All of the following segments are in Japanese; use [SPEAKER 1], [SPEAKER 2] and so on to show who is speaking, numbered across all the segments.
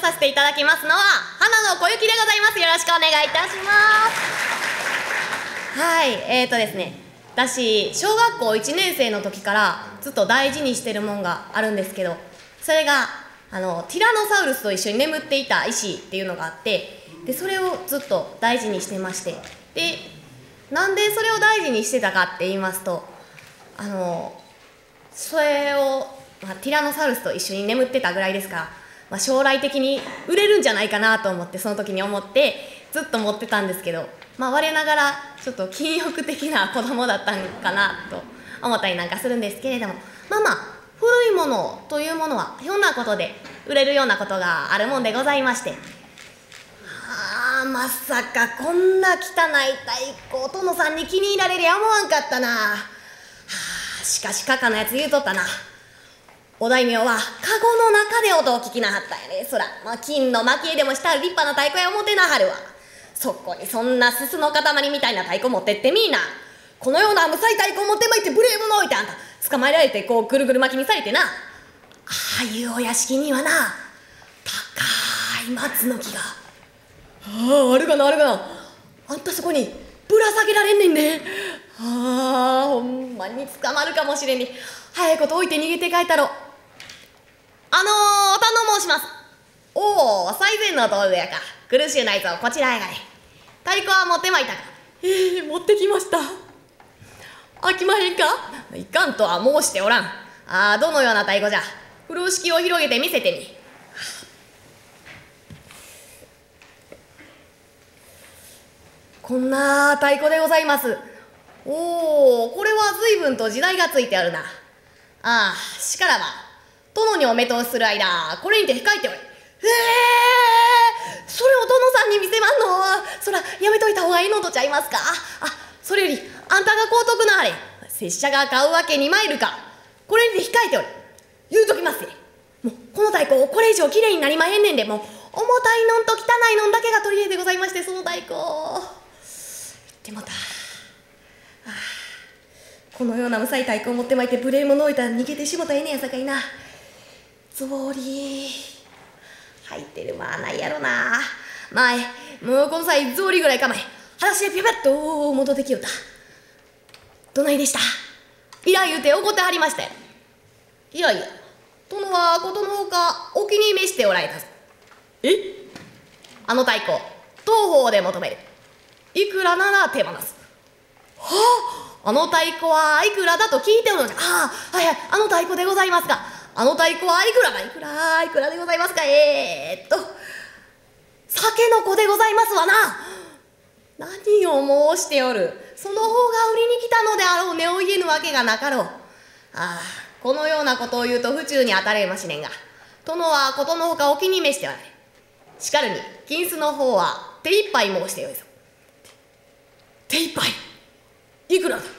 [SPEAKER 1] させていただきますのは花の小雪でございます。よろしくお願いいたします。はい、ですね、私小学校1年生の時からずっと大事にしてるもんがあるんですけど、それがティラノサウルスと一緒に眠っていた石っていうのがあって、でそれをずっと大事にしてまして、でなんでそれを大事にしてたかって言いますと、それを、ティラノサウルスと一緒に眠ってたぐらいですから、将来的に売れるんじゃないかなと思って、その時に思ってずっと持ってたんですけど、我ながらちょっと禁欲的な子供だったんかなと思ったりなんかするんですけれども、古いものというものはひょんなことで売れるようなことがあるもんでございまして、まさかこんな汚い太鼓殿さんに気に入られりゃ思わんかったな。しかしカカのやつ言うとったな。お大名はカゴの中で音を聞きなはったんやね。そら、金の蒔絵でもした立派な太鼓や思てなはるわ。そこにそんなすすの塊みたいな太鼓持ってってみいな。このような無才太鼓持ってまいって無礼者置いて、あんた捕まえられてこうぐるぐる巻きにされてな。ああいうお屋敷にはな、高い松の木があるがなあるがな。あんたそこにぶら下げられんねんで。ほんまに捕まるかもしれんに。早いこと置いて逃げて帰ったろ。頼申します。おお、最前の道具やか。苦しゅうないぞ、こちらへがれ。太鼓は持ってまいたか。持ってきました。飽きまへんか。いかんとは申しておらん。どのような太鼓じゃ。風呂敷を広げて見せてみ。こんな太鼓でございます。おお、これは随分と時代がついてあるな。しからば殿にお目通しする間これにて控えておれ。それを殿さんに見せまんの。そらやめといた方がいいのとちゃいますか。それよりあんたが高得なはれ。拙者が買うわけに参るか。これにて控えておれ。言うときますぜ。もうこの太鼓これ以上きれいになりまへんねんで、もう重たいのんと汚いのんだけが取り柄でございまして、その太鼓言ってもた。このような無才太鼓を持ってまいて無礼者置いたら逃げてしもたらええねやさかいな。草履入ってるないやろな。もうこの際草履ぐらい構え裸足でピャピャッと戻ってきよった。どないでした。いら言うて怒ってはりましたよ。いやいや、殿はことのほかお気に召しておられたぞ。あの太鼓当方で求める。いくらなら手放す。あの太鼓はいくらだと聞いておるのじゃ。はいはい、あの太鼓でございますが、あの太鼓はいくらでございますか。酒の子でございますわな。何を申しておる。その方が売りに来たのであろうねを言えぬわけがなかろう。このようなことを言うと府中に当たれましねんが、殿はことのほかお気に召してはない。しかるに金子の方は手一杯申してよいぞ。手一杯いくらだ。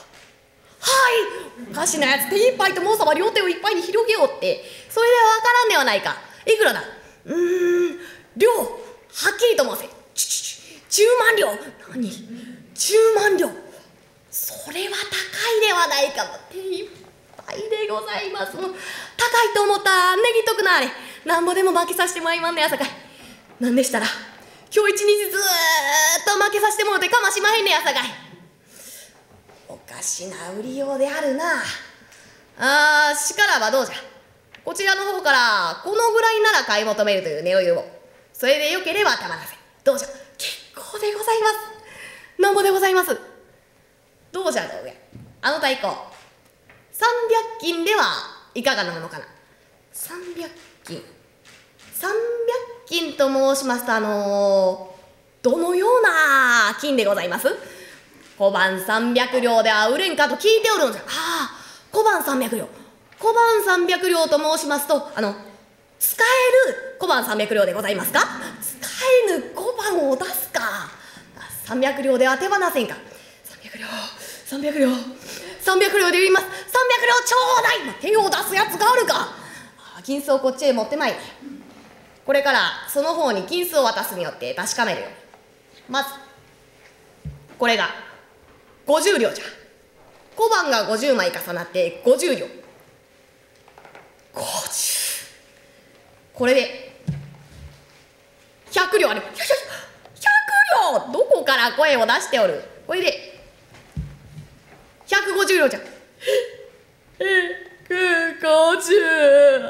[SPEAKER 1] おかしなやつ、手一杯と申さば両手をいっぱいに広げようって、それではわからんではないか。いくらだ。両はっきりと申せ。10万両。何、10万両。それは高いではないか。手一杯でございます。高いと思ったら値切っとくなあれ。なんぼでも負けさせてもらいまんねやさかい。なんでしたら今日一日ずーっと負けさせてもらってかましまへんねやさかい。おかしな売りようであるな。しからばどうじゃ。こちらの方からこのぐらいなら買い求めるという値を言おう。それでよければたまらせ。どうじゃ。結構でございます。なんぼでございます。どうじゃ道具屋。あの太鼓300金ではいかがなものかな。300金と申しますと、どのような金でございます。小判300両では売れんかと聞いておるのじゃ。小判300両。小判300両と申しますと、使える小判300両でございますか。使えぬ小判を出すか。300両では手放せんか。300両で売ります。300両ちょうだい。手を出すやつがあるか。金子をこっちへ持ってまいれ。これからその方に金子を渡すによって確かめるよ。まずこれが50両じゃ。小判が50枚重なって50両。50。これで 100両ある。100両、どこから声を出しておる。これで150両じゃ。150、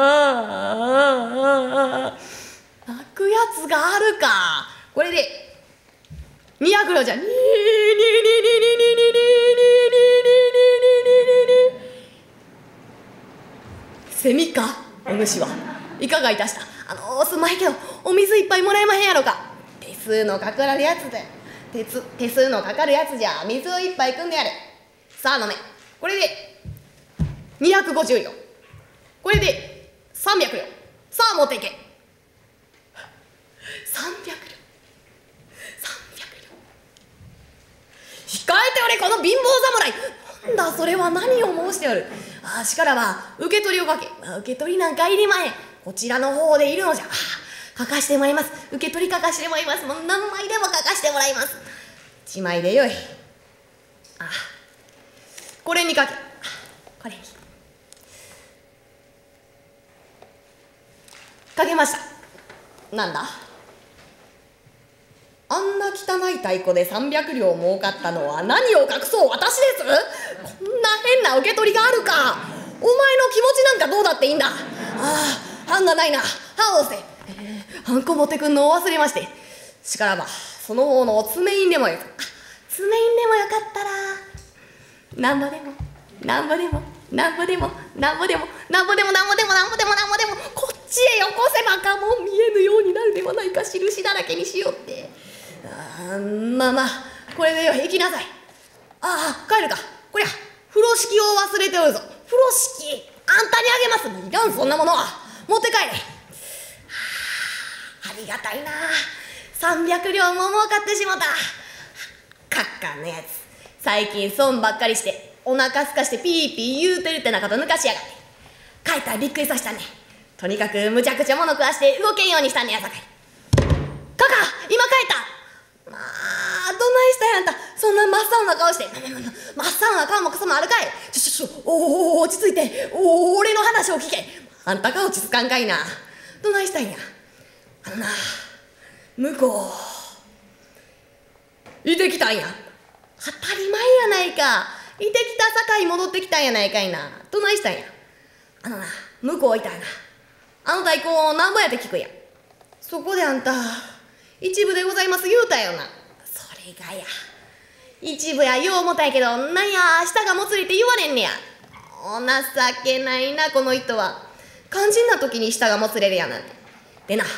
[SPEAKER 1] 泣くやつがあるか。これで200両じゃ。セミか。お主はいかがいたした。すんまへんけどお水いっぱいもらえまへんやろか。手数のかかるやつで手数のかかるやつじゃ。水をいっぱい汲んでやる。さあ飲め。これで250両。これで300両。さあ持っていけ。300両、控えておれこの貧乏侍。なんだそれは。何を申しておる。しからば受け取りをかけ。受け取りなんかいりまへん。こちらの方でいるのじゃ。書かしてもらいます。受け取り書かしてもらいます。もう何枚でも書かしてもらいます。1枚でよい。これに書け。これに書けました。なんだ。あんな汚い太鼓で300両儲かったのは何を隠そう私です。こんな変な受け取りがあるか。お前の気持ちなんかどうだっていいんだ。藩がないな。藩をせ。ハンコ持ってくんのを忘れまして。しからばその方の爪印でもよ。爪印でもよかったらなんぼでもなんぼでもなんぼでもなんぼでもなんぼでもなんぼでもなんぼでもなんぼでもこっちへよこせばかも見えぬようになるではないか。印だらけにしようって。まあこれでよい。行きなさい。帰るか。こりゃ風呂敷を忘れておるぞ。風呂敷あんたにあげます。いらんそんなものは。持って帰れ。ありがたいな。300両も儲かってしもた。かっかんのやつ最近損ばっかりしてお腹すかしてピーピー言うてるってなこと抜かしやがって。帰ったらびっくりさせたね。とにかくむちゃくちゃ物食わして動けんようにしたんねやさかい。かか今帰った。どないしたやんた。そんな真っ青な顔して。真っ青な顔もクソもあるかい。落ち着いて。俺の話を聞け。あんたが落ち着かんかいな。どないしたんや。向こういてきたんや。当たり前やないか。いてきたさかい戻ってきたんやないかいな。どないしたんや。向こういたんやな。太鼓なんぼやって聞くや。そこであんた一部でございます言うたよな。それがや一部やよう思ったんやけどなんや舌がもつれて言われんねや。お情けないなこの人は。肝心な時に舌がもつれるやなんて。でな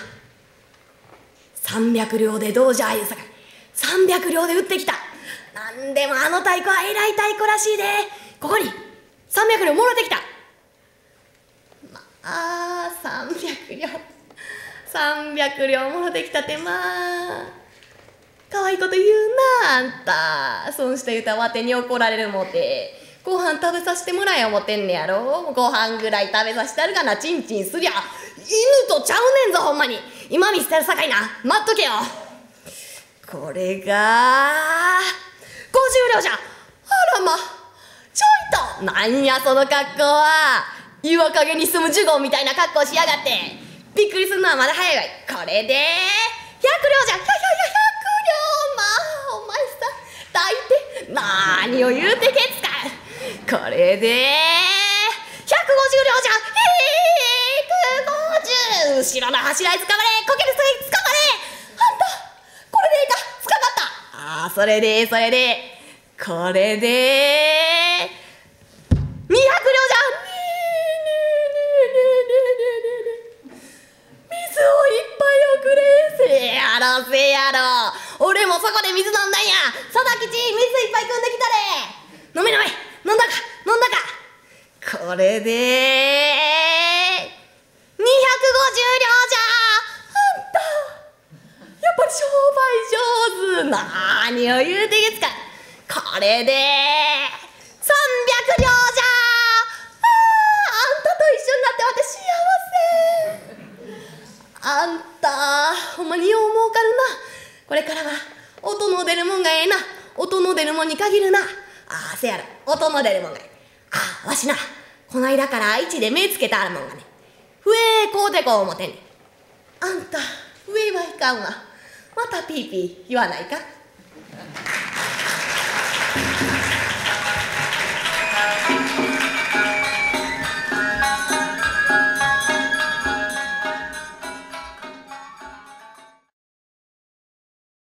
[SPEAKER 1] 300両でどうじゃいうさかい。300両で売ってきた。なんでも太鼓はえらい太鼓らしいで。ここに300両もろてきた。300両300両もろてきたってかわいいこと言うなあんた。損した言うたらわてに怒られるもて。ご飯食べさせてもらえ思ってんねやろ。ご飯ぐらい食べさせてあるかな。チンチンすりゃ犬とちゃうねんぞほんまに。今見捨てるさかいな。待っとけよ。これが50両じゃ。あらまちょいと。なんやその格好は。岩陰に住むジュゴンみたいな格好しやがって。びっくりするのはまだ早いわい。これで100両じゃ。100両お前さ大抵何を言うてけつか。これで150両じゃ。150後ろの柱へつかまれ。こける先つかまれ。あんたこれでいいか。つかまった。それでこれで200両じゃ。水をいっぱいおくれ。せやろ俺もそこで水飲んだんや。佐田吉水いっぱい汲んできたれ。飲め飲んだか。これで250両じゃ。あんたやっぱり商売上手。何を言うてけつか。これで300両じゃ。あんたと一緒になって私幸せ。あんたほんまによう儲かるな。これからは音の出るもんがええな。音の出るもんに限るな。せやろ音の出るもんがええ。わしなこないだから市で目つけたあるもんがね。笛こうてこう思てんねん。あんた上はいかんわ。またピーピー言わないか。